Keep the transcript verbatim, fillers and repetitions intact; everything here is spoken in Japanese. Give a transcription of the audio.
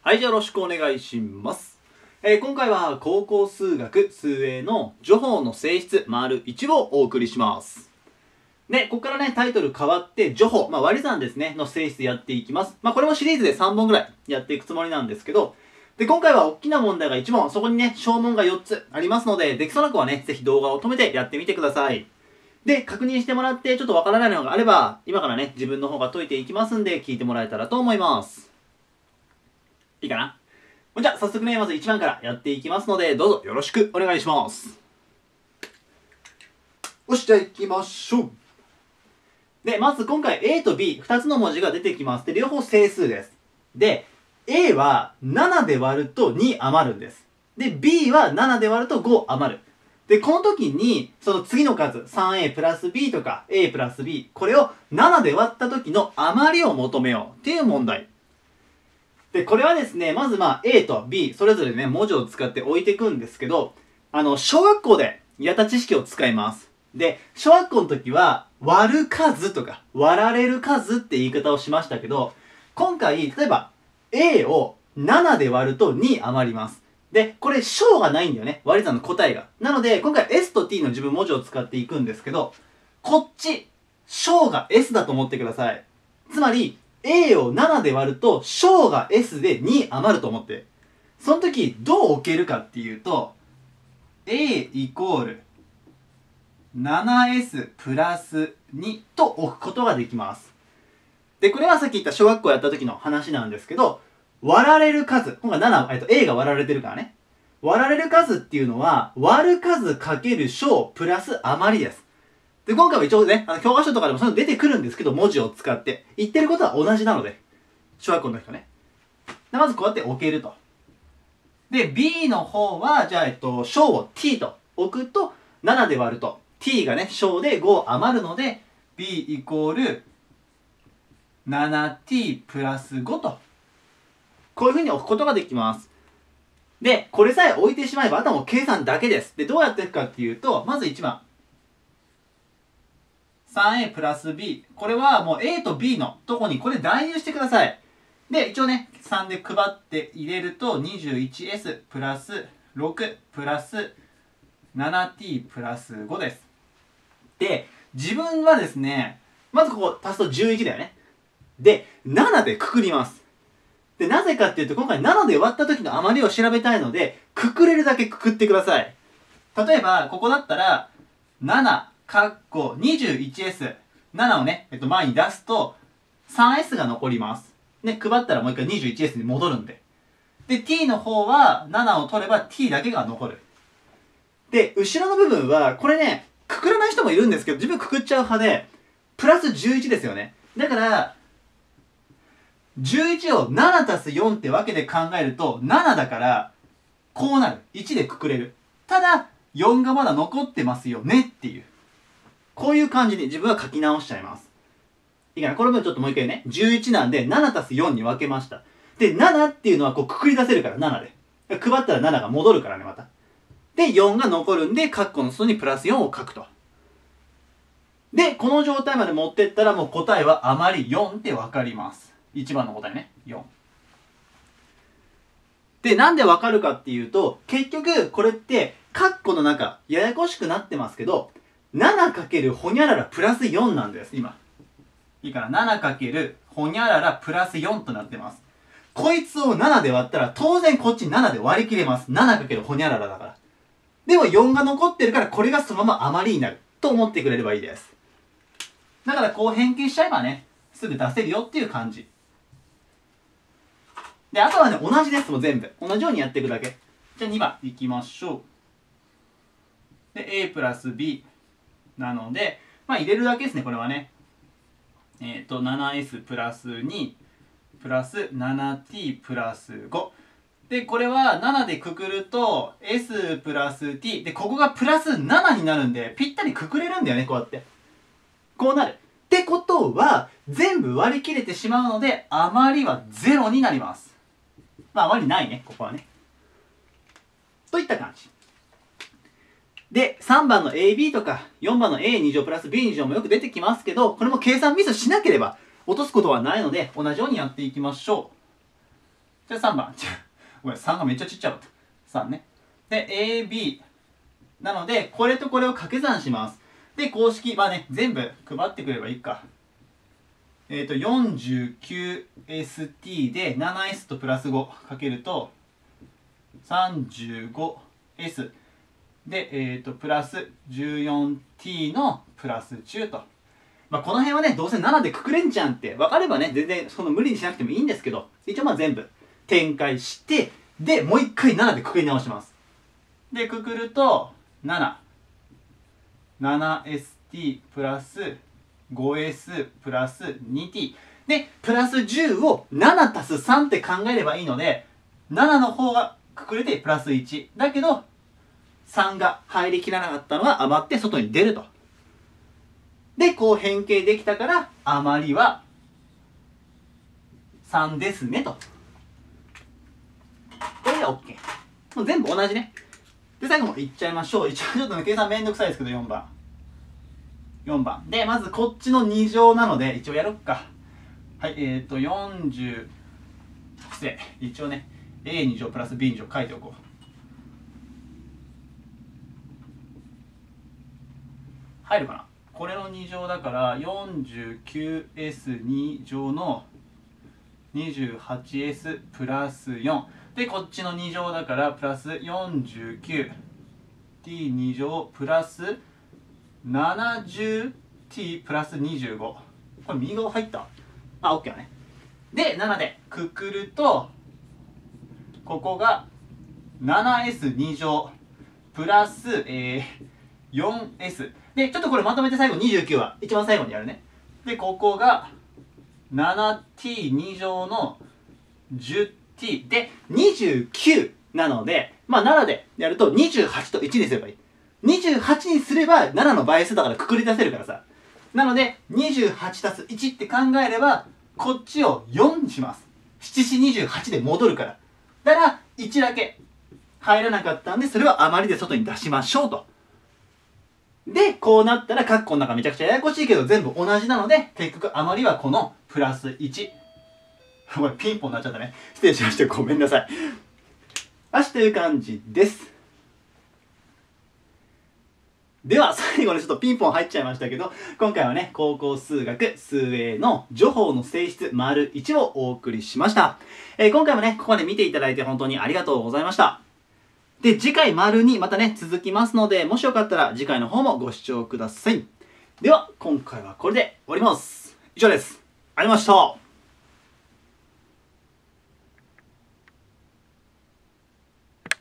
はい、じゃあよろしくお願いします。えー、今回は高校数学数 A の除法の性質丸いちをお送りします。で、ここからね、タイトル変わって除法、まあ割り算ですね、の性質やっていきます。まあこれもシリーズでさんぼんぐらいやっていくつもりなんですけど、で、今回は大きな問題がいち問、そこにね、小問がよっつありますので、できそうな子はね、ぜひ動画を止めてやってみてください。で、確認してもらって、ちょっとわからないのがあれば、今からね、自分の方が解いていきますんで、聞いてもらえたらと思います。いいかな？じゃあ、早速ね、まずいちばんからやっていきますので、どうぞよろしくお願いします。よし、じゃあ行きましょう。で、まず今回 A と B、ふたつの文字が出てきます。で、両方整数です。で、A はななで割るとに余るんです。で、B はななで割るとご余る。で、この時に、その次の数、さんエー プラス B とか A プラス B、これをななで割った時の余りを求めようっていう問題。で、これはですね、まずまあ A と B、それぞれね、文字を使って置いていくんですけど、あの、小学校でやった知識を使います。で、小学校の時は、割る数とか、割られる数って言い方をしましたけど、今回、例えば、A をななで割るとに余ります。で、これ、小がないんだよね。割り算の答えが。なので、今回 S と T の自分文字を使っていくんですけど、こっち、小が S だと思ってください。つまり、A をななで割ると、小が S でに余ると思って。その時、どう置けるかっていうと、A イコール ななエス プラスにと置くことができます。で、これはさっき言った小学校やった時の話なんですけど、割られる数、今回なな、えっと、A が割られてるからね。割られる数っていうのは、割る数かける小プラス余りです。で、今回は一応ね、あの教科書とかでもそういうの出てくるんですけど、文字を使って。言ってることは同じなので。小学校の人ね。で、まずこうやって置けると。で、B の方は、じゃあ、えっと、小を T と置くと、ななで割ると、T がね、小でご余るので、B イコール ななティー プラスごと。こういう風に置くことができます。で、これさえ置いてしまえば、あとはもう計算だけです。で、どうやっていくかっていうと、まずいちばん。さんエー プラス B。これはもう A と B のとこにこれ代入してください。で、一応ね、さんで配って入れると にじゅういちエス プラスろくプラス ななティー プラスごです。で、自分はですね、まずここ足すとじゅういちだよね。で、ななでくくります。で、なぜかっていうと、今回ななで割った時の余りを調べたいので、くくれるだけくくってください。例えば、ここだったら、なな、かっこ にじゅういちエス。ななをね、えっと、前に出すと、さんエス が残ります。ね、配ったらもう一回 にじゅういちエス に戻るんで。で、t の方は、ななを取れば t だけが残る。で、後ろの部分は、これね、くくらない人もいるんですけど、自分くくっちゃう派で、プラスじゅういちですよね。だから、じゅういちをななたすよんってわけで考えると、ななだから、こうなる。いちでくくれる。ただ、よんがまだ残ってますよねっていう。こういう感じに自分は書き直しちゃいます。いいかな？これもちょっともう一回ね。じゅういちなんで、ななたすよんに分けました。で、ななっていうのはこうくくり出せるから、ななで。配ったらななが戻るからね、また。で、よんが残るんで、カッコの外にプラスよんを書くと。で、この状態まで持ってったらもう答えは余りよんって分かります。いちばんの答えね。よん。で、なんで分かるかっていうと、結局、これって、カッコの中、ややこしくなってますけど、ななかけるほにゃららプラスよんなんです、今。いいかな？ ななかけるほにゃららプラスよんとなってます。こいつをななで割ったら、当然こっちななで割り切れます。ななかけるほにゃららだから。でもよんが残ってるから、これがそのまま余りになる。と思ってくれればいいです。だからこう変形しちゃえばね、すぐ出せるよっていう感じ。で、あとはね、同じです。もう全部。同じようにやっていくだけ。じゃあにばんいきましょう。で、A プラス B なので、まあ入れるだけですね、これはね。えっと、ななエス プラスにプラス ななティー プラスご。で、これはななでくくると S プラス T。で、ここがプラスななになるんで、ぴったりくくれるんだよね、こうやって。こうなる。ってことは、全部割り切れてしまうので、余りはゼロになります。まあ、余りないね、ここはね。といった感じ。で、さんばんの エービー とか、よんばんの エーに乗プラス ビーに乗もよく出てきますけど、これも計算ミスしなければ落とすことはないので、同じようにやっていきましょじゃあさんばん。ごめん、さんがめっちゃちっちゃかった。さんね。で、エービー。なので、これとこれを掛け算します。で、公式、まあね、全部配ってくればいいか。えっと、よんじゅうきゅうエスティー で ななエス とプラスごかけると、さんじゅうごエス で、えっと、プラス じゅうよんティー のプラスじゅうと。まあ、この辺はね、どうせななでくくれんじゃんって分かればね、全然その無理にしなくてもいいんですけど、一応まあ全部展開して、で、もう一回ななでくくり直します。で、くくると、なな。ななエスティー プラス ごエス プラス にティー。で、プラスじゅうをななたすさんって考えればいいので、ななの方がくくれてプラスいち。だけど、さんが入りきらなかったのは余って外に出ると。で、こう変形できたから、余りはさんですねと。これで OK。もう全部同じね。で、最後もいっちゃいましょう。一応ちょっとね、計算めんどくさいですけど、よんばん。よんばん。で、まずこっちのに乗なので、一応やろっか。はい、えっ、ー、と、よんじゅう、失礼。一応ね、エーに 乗プラス ビーに 乗書いておこう。入るかな？これのに乗だから、よんじゅうきゅうエスに 乗の にじゅうはちエス プラスよん。で、こっちのに乗だから、プラス よんじゅうきゅうティーに 乗プラス ななじゅうティー プラスにじゅうご。これ右側入った？あ、OK だね。で、ななでくくると、ここが ななエスに 乗プラス、えー、よんエス。で、ちょっとこれまとめて最後にじゅうきゅうは一番最後にやるね。で、ここが ななティーに 乗の じゅうティー。で、にじゅうきゅうなので、まあななでやるとにじゅうはちといちにすればいい。にじゅうはちにすればななの倍数だからくくり出せるからさ。なので、にじゅうはちたすいちって考えれば、こっちをよんにします。ななよんにじゅうはちで戻るから。だから、いちだけ入らなかったんで、それは余りで外に出しましょうと。で、こうなったら、カッコの中めちゃくちゃややこしいけど、全部同じなので、結局余りはこのプラスいち。これピンポンになっちゃったね。失礼しました。ごめんなさい。よし、という感じです。では、最後にちょっとピンポン入っちゃいましたけど、今回はね、高校数学、数 A の除法の性質 いち をお送りしました。えー、今回もね、ここまで見ていただいて本当にありがとうございました。で、次回にまたね、続きますので、もしよかったら次回の方もご視聴ください。では、今回はこれで終わります。以上です。ありがとうございました。